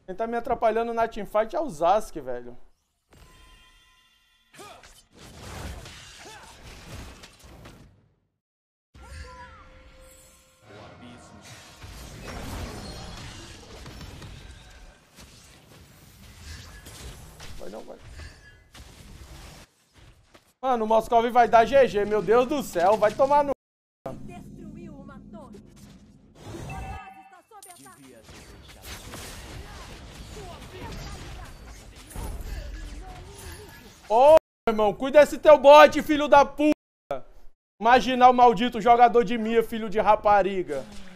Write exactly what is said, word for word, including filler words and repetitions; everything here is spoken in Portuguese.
Quem tá me atrapalhando na teamfight é o Zask, velho. Vai não, vai. Mano, o Moscov vai dar G G, meu Deus do céu, vai tomar no... Destruiu uma torre. A base está sob ataque. Ô, irmão, cuida desse teu bot, filho da puta. Imaginar o maldito jogador de Mia, filho de rapariga.